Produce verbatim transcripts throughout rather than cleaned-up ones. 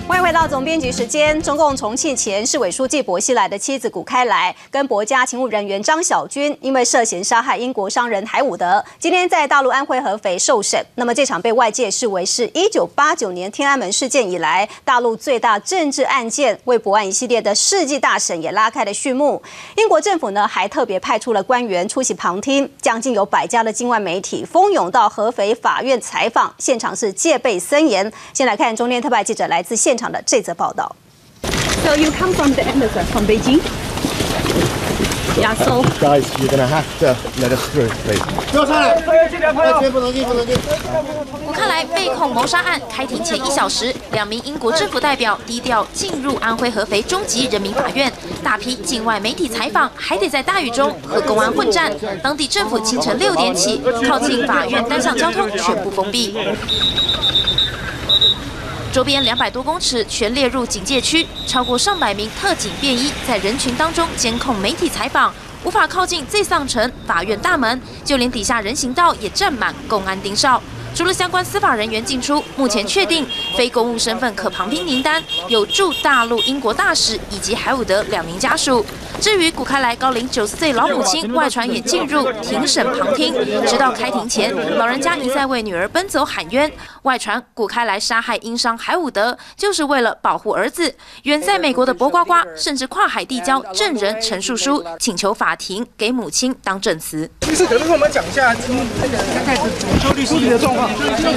欢迎回到总编辑时间。中共重庆前市委书记薄熙来的妻子谷开来跟薄家勤务人员张小军，因为涉嫌杀害英国商人海伍德，今天在大陆安徽合肥受审。那么这场被外界视为是一九八九年天安门事件以来大陆最大政治案件，为薄案一系列的世纪大审也拉开了序幕。英国政府呢还特别派出了官员出席旁听，将近有百家的境外媒体蜂拥到合肥法院采访，现场是戒备森严。先来看中天特派记者来自现场的这则报道。 So you come from the embassy from Beijing? Yeah. So guys, you're gonna have to let us through, please. 不要上来！不能进，不能进。 谷开来被控谋杀案开庭前一小时，两名英国政府代表低调进入安徽合肥中级人民法院，大批境外媒体采访还得在大雨中和公安混战。当地政府清晨六点起，靠近法院单向交通全部封闭。周边两百多公尺全列入警戒区，超过上百名特警便衣在人群当中监控媒体采访，无法靠近最上层法院大门，就连底下人行道也站满公安盯梢。除了相关司法人员进出，目前确定非公务身份可旁听名单有驻大陆英国大使以及海伍德两名家属。至于谷开来高龄九十岁老母亲，外传也进入庭审旁听，直到开庭前，老人家一再为女儿奔走喊冤。外传谷开来杀害英商海伍德，就是为了保护儿子。远在美国的薄瓜瓜甚至跨海递交证人陈述书，请求法庭给母亲当证词。 律师可能跟我们讲一下这个大概是主修律师的状况。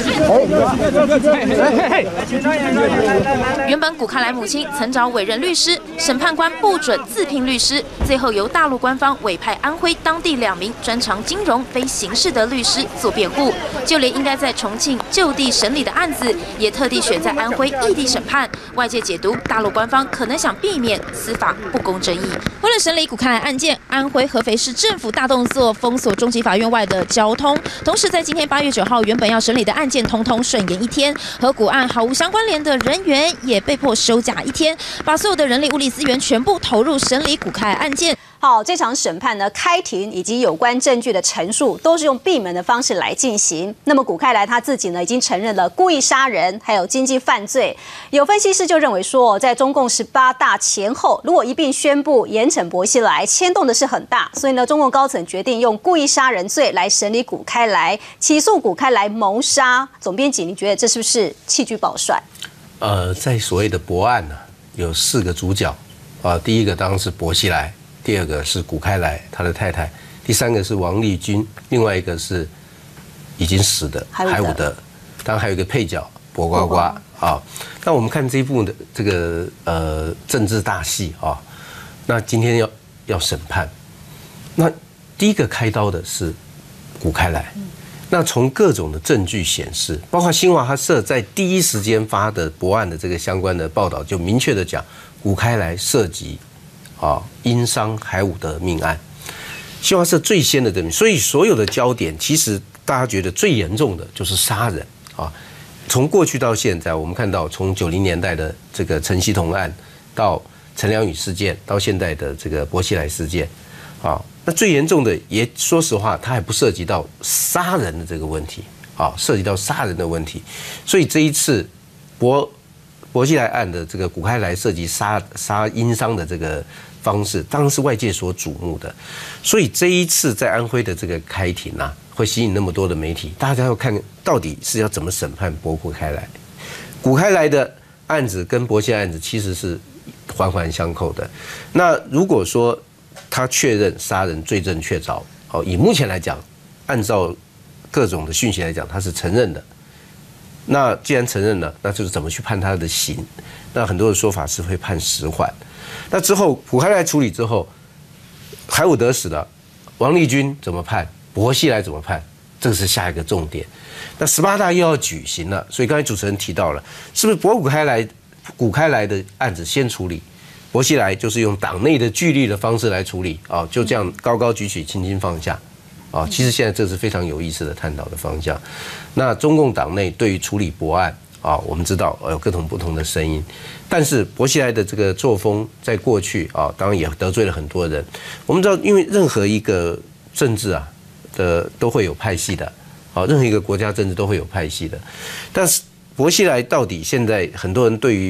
原本谷开来母亲曾找委任律师，审判官不准自聘律师，最后由大陆官方委派安徽当地两名专长金融非刑事的律师做辩护。就连应该在重庆就地审理的案子，也特地选在安徽异地审判。外界解读，大陆官方可能想避免司法不公争议。为了审理谷开来案件，安徽合肥市政府大动作，封锁中级法院外的交通。同时，在今天八月九号原本要审理的案件，通通顺延一天，和谷案毫无相关联的人员也被迫休假一天，把所有的人力物力资源全部投入审理谷开来案件。 好，这场审判呢，开庭以及有关证据的陈述都是用闭门的方式来进行。那么谷开来他自己呢，已经承认了故意杀人，还有经济犯罪。有分析师就认为说，在中共十八大前后，如果一并宣布严惩薄熙来，牵动的是很大，所以呢，中共高层决定用故意杀人罪来审理谷开来，起诉谷开来谋杀。总编辑，你觉得这是不是弃车保帅？ 呃，在所谓的薄案呢，有四个主角啊，第一个当然是薄熙来。第二个是谷开来他的太太，第三个是王立军，另外一个是已经死的海伍德，当然还有一个配角薄瓜瓜啊。那我们看这一部的这个呃政治大戏啊，那今天要要审判，那第一个开刀的是谷开来。那从各种的证据显示，包括新华社在第一时间发的薄案的这个相关的报道，就明确的讲谷开来涉及。啊，英商海伍德命案，新华社最先的证明，所以所有的焦点其实大家觉得最严重的就是杀人啊。从过去到现在，我们看到从九零年代的这个陈希同案，到陈良宇事件，到现在的这个薄熙来事件，啊，那最严重的也说实话，它还不涉及到杀人的这个问题啊，涉及到杀人的问题，所以这一次薄薄熙来案的这个谷开来涉及杀杀英商的这个方式，当然是外界所瞩目的。所以这一次在安徽的这个开庭啊，会吸引那么多的媒体，大家要看到底是要怎么审判薄谷开来。谷开来的案子跟薄熙来案子其实是环环相扣的。那如果说他确认杀人罪证确凿，哦，以目前来讲，按照各种的讯息来讲，他是承认的。那既然承认了，那就是怎么去判他的刑？那很多的说法是会判十缓。那之后谷开来处理之后，海伍德死了，王立军怎么判？薄熙来怎么判？这个是下一个重点。那十八大又要举行了，所以刚才主持人提到了，是不是薄谷开来谷开来的案子先处理，薄熙来就是用党内的据理的方式来处理啊，就这样高高举起，轻轻放下。啊，其实现在这是非常有意思的探讨的方向。那中共党内对于处理薄案啊，我们知道有各种不同的声音，但是薄熙来的这个作风在过去啊，当然也得罪了很多人。我们知道，因为任何一个政治啊的都会有派系的，啊，任何一个国家政治都会有派系的。但是薄熙来到底现在很多人对于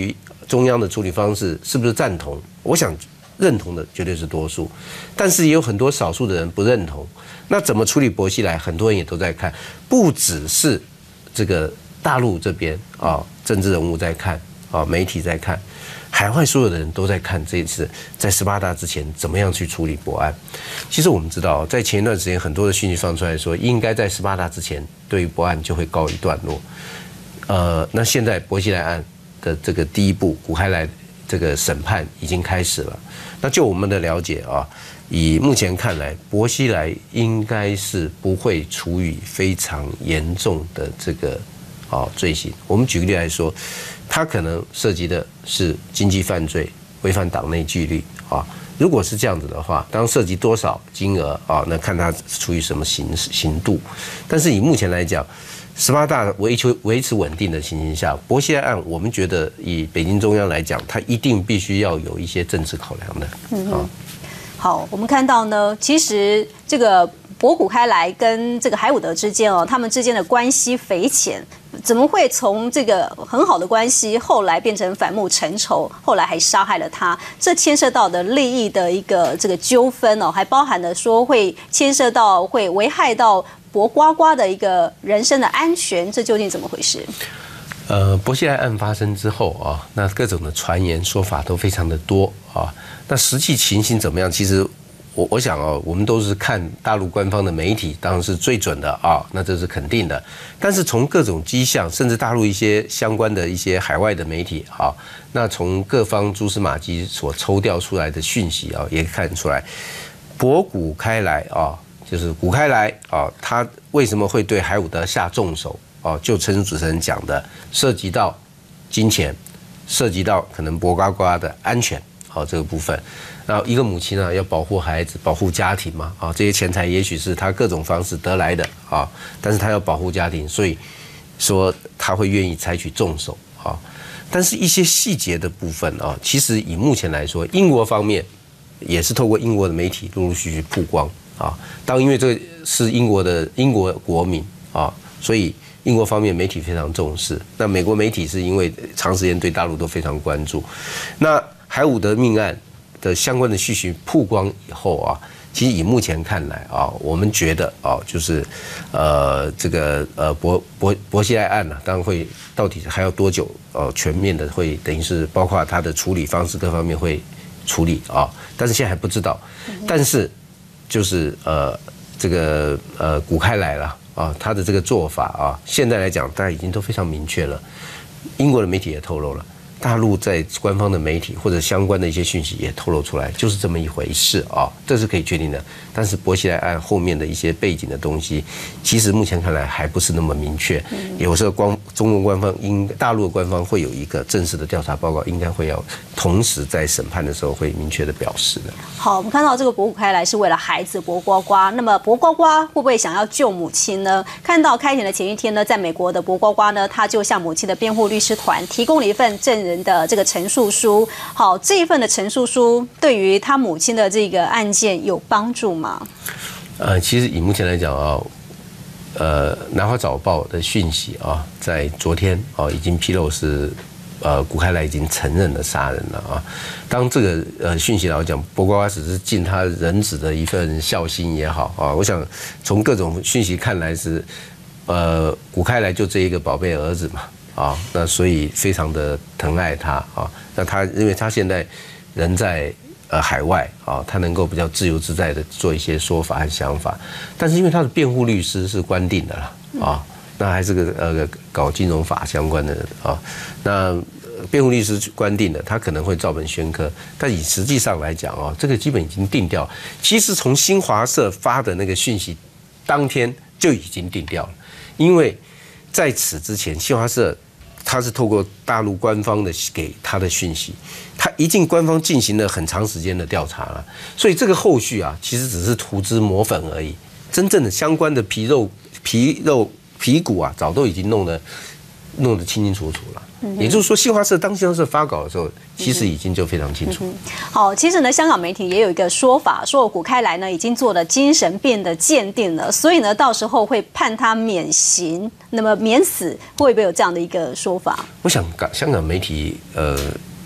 中央的处理方式是不是赞同？我想认同的绝对是多数，但是也有很多少数的人不认同。那怎么处理薄熙来？很多人也都在看，不只是这个大陆这边啊，政治人物在看啊，媒体在看，海外所有的人都在看这一次在十八大之前怎么样去处理薄案。其实我们知道，在前一段时间很多的讯息放出来说，应该在十八大之前对于薄案就会告一段落。呃，那现在薄熙来案的这个第一步，古开来这个审判已经开始了。那就我们的了解啊，以目前看来，薄熙来应该是不会处以非常严重的这个啊罪行。我们举个例来说，他可能涉及的是经济犯罪，违反党内纪律啊。如果是这样子的话，当涉及多少金额啊，那看他处于什么刑刑度。但是以目前来讲，十八大维持维持稳定的情形下，薄熙来案，我们觉得以北京中央来讲，它一定必须要有一些政治考量的。嗯，啊， 好，我们看到呢，其实这个薄古开来跟这个海伍德之间哦，他们之间的关系匪浅，怎么会从这个很好的关系，后来变成反目成仇，后来还杀害了他？这牵涉到的利益的一个这个纠纷哦，还包含了说会牵涉到会危害到薄瓜瓜的一个人身的安全，这究竟怎么回事？ 呃，薄熙来案发生之后啊，那各种的传言说法都非常的多啊。那实际情形怎么样？其实我我想哦，我们都是看大陆官方的媒体，当然是最准的啊，那这是肯定的。但是从各种迹象，甚至大陆一些相关的一些海外的媒体啊，那从各方蛛丝马迹所抽调出来的讯息啊，也看出来，薄古开来啊。就是古开来啊，他为什么会对海伍德下重手啊？就陈主持人讲的，涉及到金钱，涉及到可能薄瓜瓜的安全，好这个部分。然后一个母亲呢，要保护孩子，保护家庭嘛，啊，这些钱财也许是他各种方式得来的啊，但是他要保护家庭，所以说他会愿意采取重手啊。但是一些细节的部分啊，其实以目前来说，英国方面也是透过英国的媒体陆陆续续曝光。啊，当因为这是英国的英国国民啊，所以英国方面媒体非常重视。那美国媒体是因为长时间对大陆都非常关注。那海伍德命案的相关的讯息曝光以后啊，其实以目前看来啊，我们觉得啊，就是呃这个呃薄薄薄熙来案呢、啊，当然会到底还要多久？呃，全面的会等于是包括它的处理方式各方面会处理啊，但是现在还不知道。但是就是呃，这个呃，古开来了啊，他的这个做法啊，现在来讲，大家已经都非常明确了。英国的媒体也透露了，大陆在官方的媒体或者相关的一些讯息也透露出来，就是这么一回事啊，这是可以确定的。但是薄熙来案后面的一些背景的东西，其实目前看来还不是那么明确。有时候光中国官方应大陆的官方会有一个正式的调查报告，应该会要同时在审判的时候会明确的表示的。 好，我们看到这个薄古开来是为了孩子薄瓜瓜，那么薄瓜瓜会不会想要救母亲呢？看到开庭的前一天呢，在美国的薄瓜瓜呢，他就向母亲的辩护律师团提供了一份证人的这个陈述书。好，这一份的陈述书对于他母亲的这个案件有帮助吗？ 呃，其实以目前来讲啊，呃，《南华早报》的讯息啊，在昨天啊已经披露是，呃，古开来已经承认了杀人了啊。当这个呃讯息来讲，薄瓜瓜只是尽他人子的一份孝心也好啊，我想从各种讯息看来是，呃，古开来就这一个宝贝儿子嘛啊，那所以非常的疼爱他啊。那他因为他现在人在。呃，海外啊，他能够比较自由自在的做一些说法和想法，但是因为他的辩护律师是官定的了啊，那还是个呃搞金融法相关的人啊，那辩护律师官定的，他可能会照本宣科，但以实际上来讲啊，这个基本已经定掉。其实从新华社发的那个讯息，当天就已经定掉了，因为在此之前，新华社。他是透过大陆官方的给他的讯息，他一进官方进行了很长时间的调查了，所以这个后续啊，其实只是涂脂抹粉而已，真正的相关的皮肉、皮肉、皮骨啊，早都已经弄得弄得清清楚楚了。也就是说，新华社当新华社发稿的时候，其实已经就非常清楚。 嗯、好，其实呢，香港媒体也有一个说法，说古开来呢已经做了精神病的鉴定了，所以呢，到时候会判他免刑，那么免死，会不会有这样的一个说法？ 我想，香港媒体呃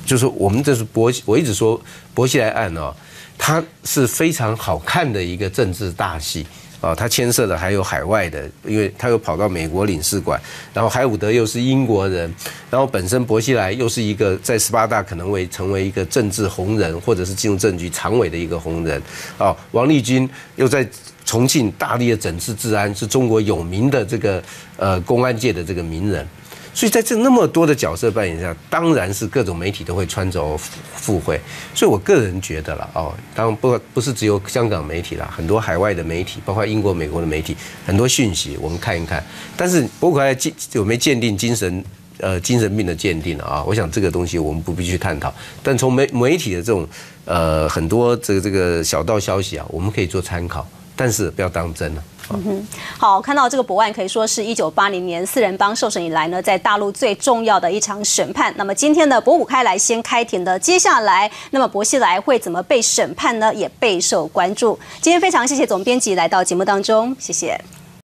就是我们这是薄，我一直说薄熙来案哦，它是非常好看的一个政治大戏。啊，它牵涉的还有海外的，因为他又跑到美国领事馆，然后海伍德又是英国人，然后本身薄熙来又是一个在十八大可能会成为一个政治红人，或者是进入政局常委的一个红人。啊，王立军又在重庆大力的整治治安，是中国有名的这个呃公安界的这个名人。所以在这那么多的角色扮演下，当然是各种媒体都会穿着附会。所以我个人觉得了哦，当然不不是只有香港媒体啦，很多海外的媒体，包括英国、美国的媒体，很多讯息我们看一看。但是包括有没有鉴定精神呃精神病的鉴定啊？我想这个东西我们不必去探讨。但从媒媒体的这种呃很多这个这个小道消息啊，我们可以做参考，但是不要当真了。 嗯哼，好，看到这个博案可以说是一九八零年四人帮受审以来呢，在大陆最重要的一场审判。那么今天呢，博古开来先开庭的，接下来那么薄熙来会怎么被审判呢？也备受关注。今天非常谢谢总编辑来到节目当中，谢谢。